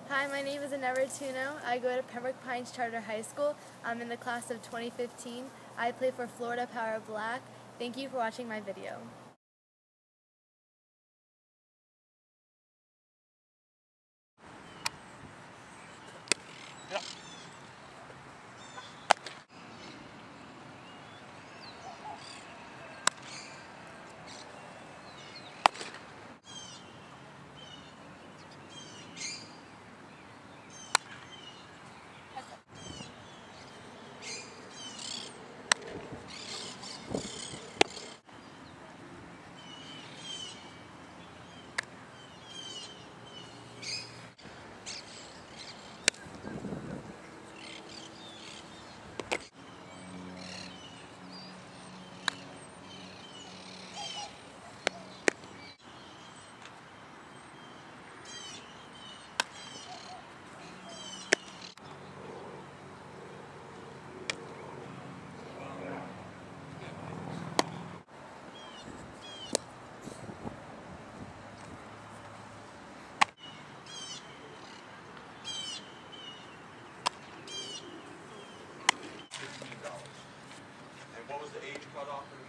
Hi, my name is Annette Rotunno. I go to Pembroke Pines Charter High School. I'm in the class of 2015. I play for Florida Power Black. Thank you for watching my video. And what was the age cutoff?